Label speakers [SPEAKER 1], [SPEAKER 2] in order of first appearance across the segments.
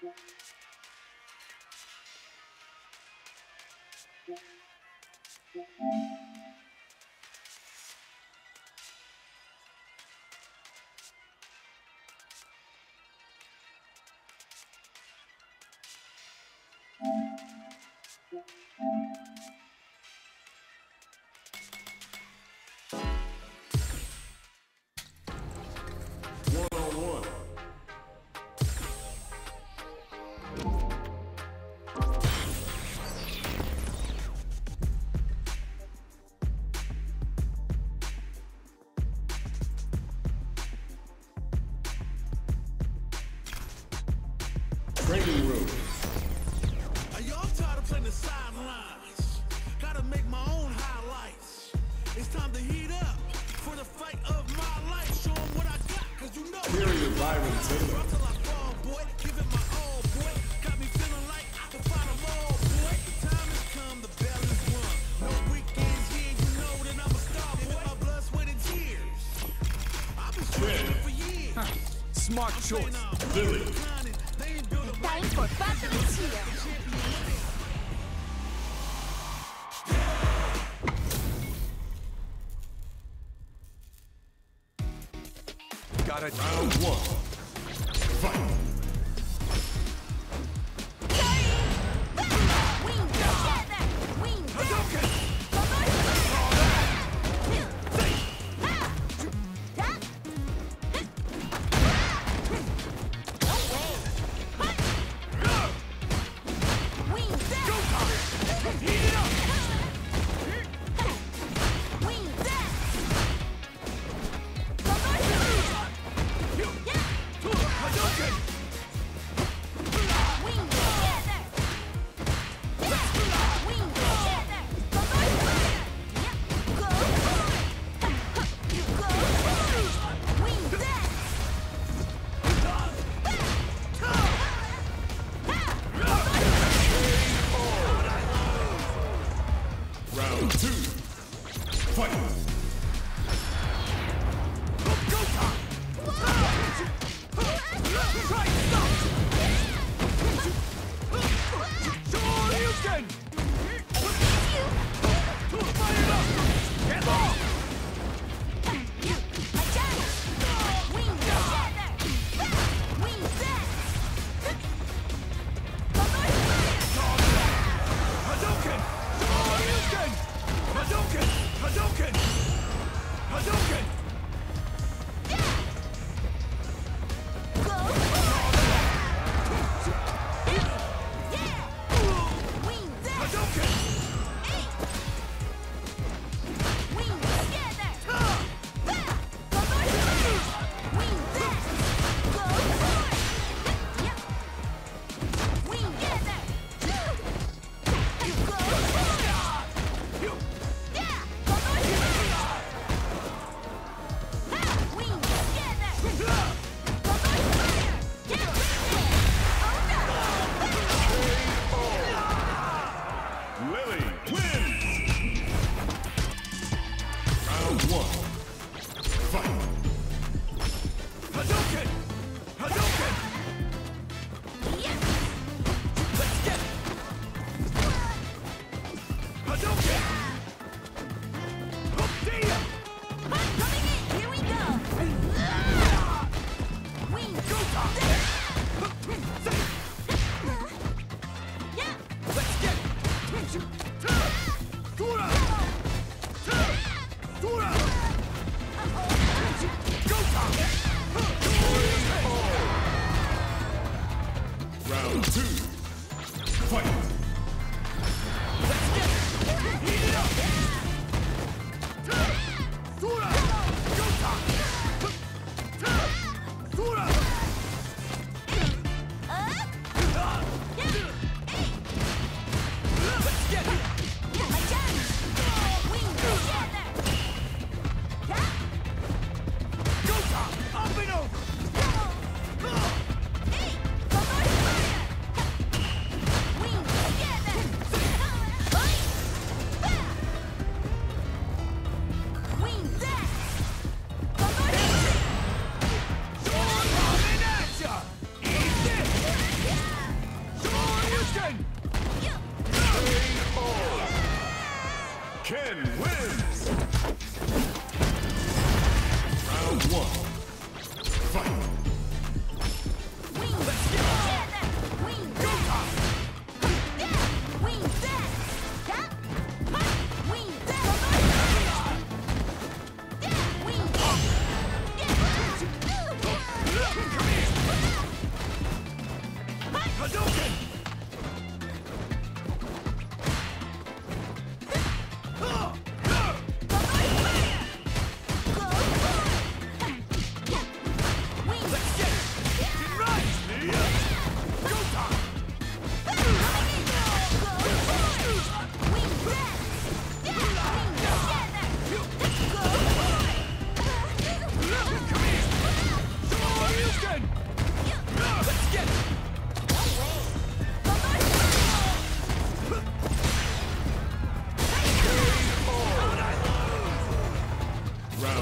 [SPEAKER 1] Training room.
[SPEAKER 2] Are y'all tired of playing the sidelines? Gotta make my own highlights. It's time to heat up for the fight of my life. Show 'em what I got, cause you know.
[SPEAKER 1] Period, Byron Taylor.
[SPEAKER 2] Drop till I fall, boy. Give it my all, boy. Got me feeling like I can fight 'em all, boy. The time has come, the bell is rung. No weekends here, you know that I'm a star, boy. My blood, sweat, and tears. I've been training for years.
[SPEAKER 3] Smart choice.
[SPEAKER 1] Billy.
[SPEAKER 4] Time for battle is here.
[SPEAKER 3] Got it.
[SPEAKER 1] Round one. Fight. Round two. Fight.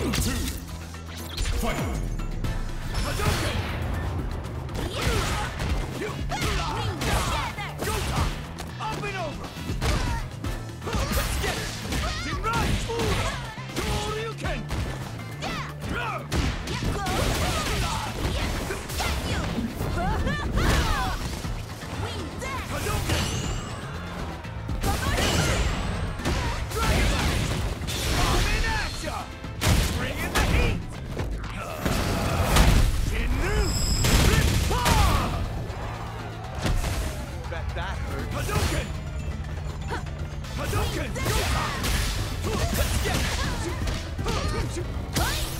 [SPEAKER 1] Round 2. Fight!
[SPEAKER 2] Hadouken! Up and over! Let's get it! Deny! Shoryuken! Hadouken! Dragon Blast! I'm in action! Bring in the heat! Inu! Rip-Paw!
[SPEAKER 3] Bet that hurt.
[SPEAKER 2] Hadouken! Hadouken! Let's get it!